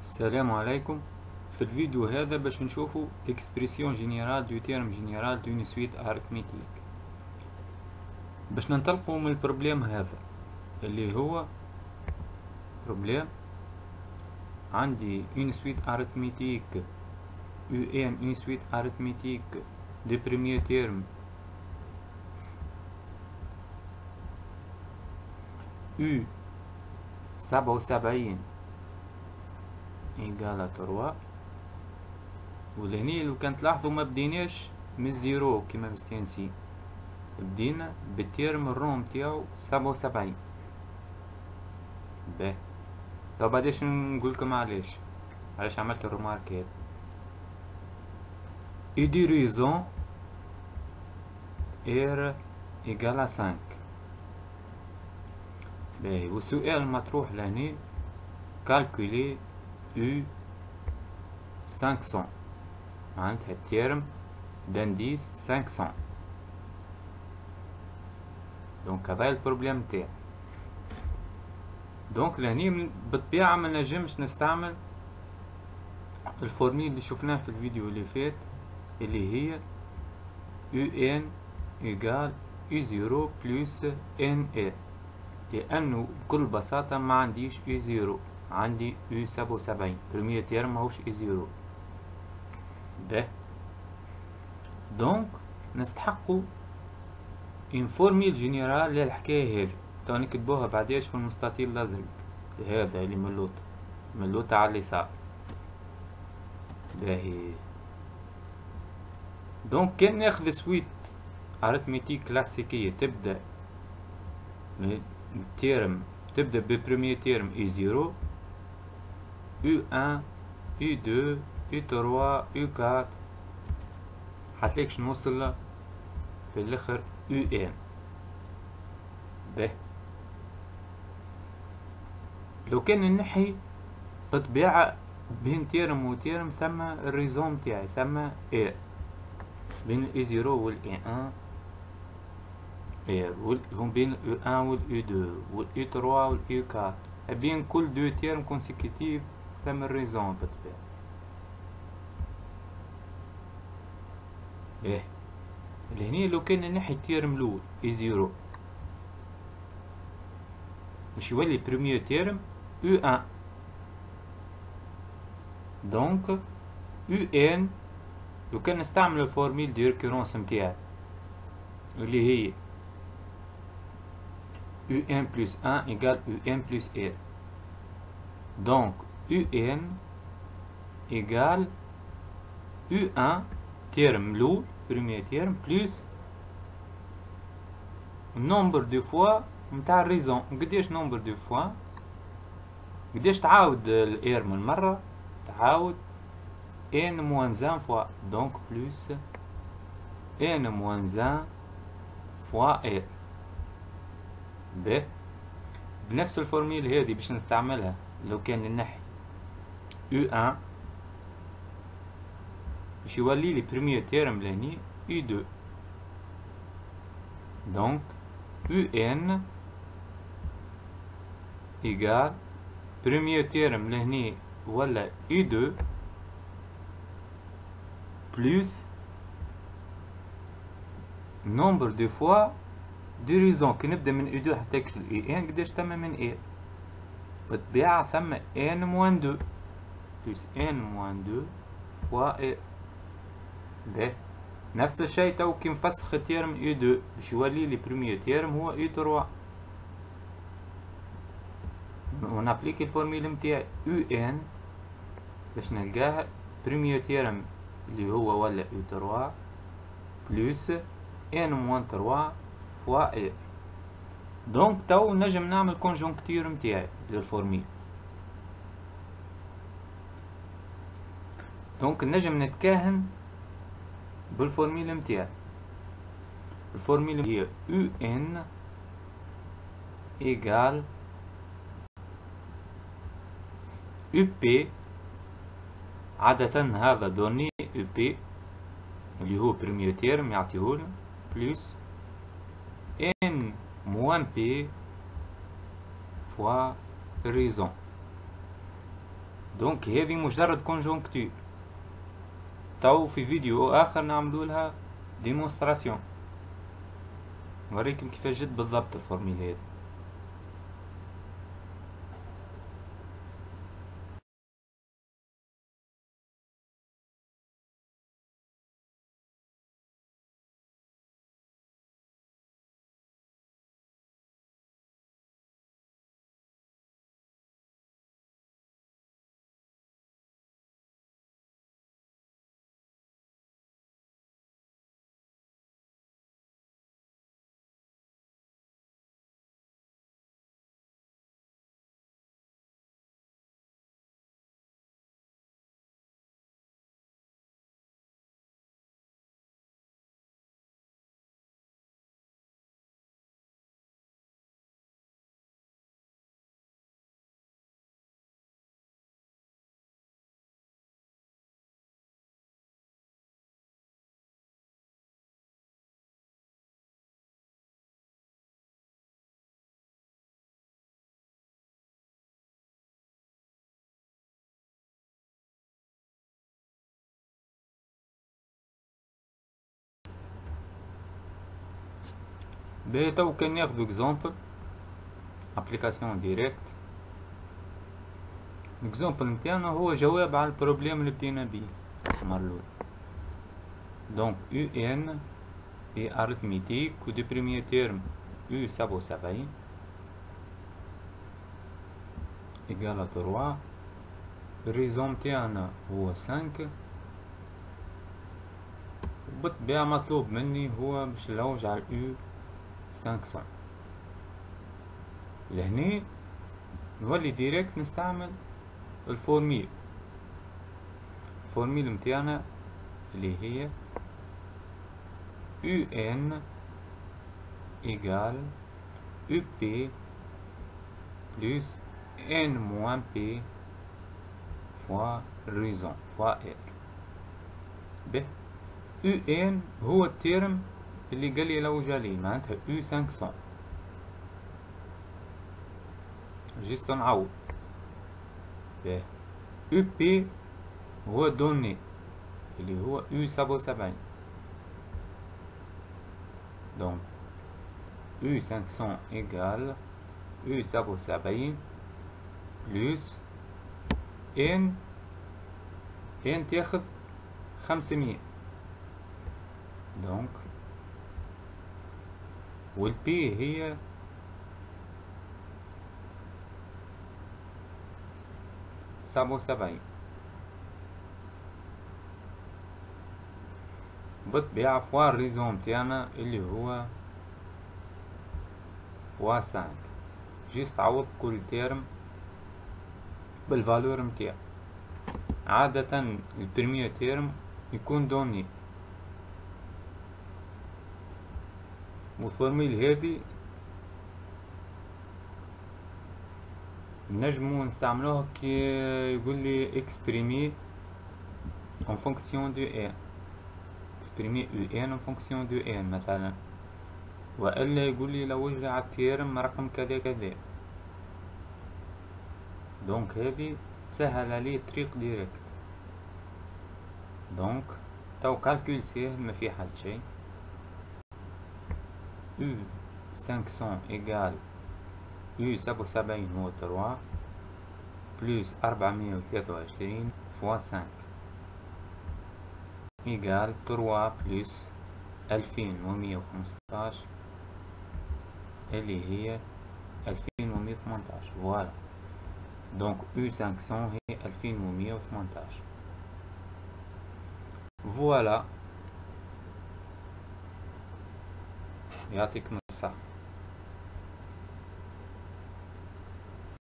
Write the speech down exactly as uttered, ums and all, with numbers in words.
السلام عليكم. في الفيديو هذا باش نشوفوا l'expression générale du terme général d'une suite arithmétique. باش ننطلقوا من البروبليم هذا اللي هو بروبليم عندي une suite arithmétique un une suite arithmétique de premier terme u سبعة وسبعين إيجال تروا. ولهني لو كان تلاحظوا ما بديناش من الزيرو كيما مستانسين، بدينا بالتيرم الروم تاعو سبعة وسبعين. باهي طب بعديش نقولكم علاش علاش عملت الرمارك هذا. اي دي ريزون ار إيجال خمسة. باهي والسؤال المطروح لهني كالكولي u خمسمية معناتها التيرم دانديس خمسمية. دونك هذا البروبليم تاعي. دونك لهني بالطبيعة ما نجمش نستعمل الفورميل اللي شفناه في الفيديو اللي فات اللي هي un إيجال u زيرو بلس na، لأنه بكل بساطة ما عنديش u زيرو، عندي u سبعة وسبعين بريمير تيرم ماهوش u زيرو. ده دونك نستحقوا ان فورميل جينيرال للحكاية هذه، تو نكتبوها بعديش في المستطيل الأزرق هذا اللي من اللوطة من اللوطة على اليسار. باهي دونك كان ناخذ سويت اريثميتيك كلاسيكية تبدأ التيرم تبدأ ببريمير تيرم u زيرو u واحد u اثنين u ثلاثة u أربعة حتلاقيش نوصل في الاخر un. به لو كان نحي بالطبيعة بين تيرم و تيرم ثم الريزوم تاعي ثم اير بين الاي زيرو والاي ان اير هم بين الاو واحد والاو اثنين والاو ثلاثة والاو أربعة بين كل دو تيرم كونسيكوتيف ثم الريزوم بالطبيعة. ايه لهني لو كان نحي التيرم الاول اي زيرو باش يولي بريمير تيرم او واحد. دونك او ان لو كان نستعمل الفورميل دي ريكورونس نتاعي اللي هي u واحد plus un égale u واحد plus r. Donc un égale u واحد terme l'eau premier terme plus nombre de fois نتاع الريزون. قداش nombre de fois قداش تعاود ال r من مرة تعاود n moins un fois donc plus n moins un fois r. به بنفس الفورميل هذه باش نستعملها لو كان نحي u واحد باش يولي لي بريمير تيرم لهني u اثنين. دونك un إيجال بريمير تيرم لهني ولا u اثنين بلس نومبر دو فوا دي ريزون. كي نبدا من اي دو حتى يكشف اي ان قداش ثم من اي بالطبيعة ثم ان موان دو بلس ان موان دو فوا اي. باهي نفس الشيء تو كي نفسخ التيرم اي دو باش يولي لي بريمير تيرم هو اي ثلاثة ونابليكي الفورميل نتاعي او ان باش نلقاه بريمير تيرم اللي هو ولا اي ثلاثة بلس ان موان ثلاثة فوا اي. دونك تو نجم نعمل كونجونكتير نتاعي للفورميل. دونك نجم نتكاهن بالفورميل نتاعي. الفورميل هي او ان إيجال او بي. عادة هذا دوني او بي اللي هو بريمير تيرم يعطيهولنا بلس n moins p fois raison. دونك هذه مجرد كونجونكتور. تو في فيديو اخر نعملو لها ديمونستراسيون نوريكم كيفاش جد بالضبط الفورميل هذه. باهي تو كان ناخدو اكزومبل ابليكاسيون ديريكت. الاكزومبل نتاعنا هو جواب على البروبليم اللي بدينا بيه المرة الأولى. دونك U N est arithmétique ou du premier terme U سبعة وسبعين égal à trois. الريزون نتاعنا هو خمسة. وبالطبيعة مطلوب مني هو باش نلوج على U خمسمية. لهنا نولي ديريكت نستعمل الفورميل. الفورميل متاعنا اللي هي U N égale U P plus N moins P fois raison fois R. به U N هو الترم اللي قال لي لو جالي معناتها U خمسمية. جيست نعوض. به U P هو دوني اللي هو U سبعة وسبعين. donc U خمسمية égale U سبعة وسبعين plus N N تاخد خمسمية. donc وال P هي سبعة وسبعين. بالطبيعة فوا الريزون متاعنا اللي هو فوا خمسة. جيست عوض كل تيرم بالفالور متاعه. عادة البريمير تيرم يكون دوني. والفورميل هذه نجمو نستعملوها كي يقول لي اكسبريمي en fonction de n. exprimer U N en fonction de N مثلا. وإلا يقول لي لو وجه على التيرم رقم كذا كذا. دونك هذه تسهل عليه طريق ديريكت. دونك تو كالكول سهل ما في حد شيء. U خمسمية égale U سبعة وسبعين هو ثلاثة بلس أربعمية وثلاثة وعشرين فوا خمسة إيجال ثلاثة بلس ألفين ومية وخمسطاش اللي هي ألفين ومية وثمنطاش. فوالا دونك U خمسمية هي ألفين ومية وثمنطاش. فوالا يعطيكم الصحة.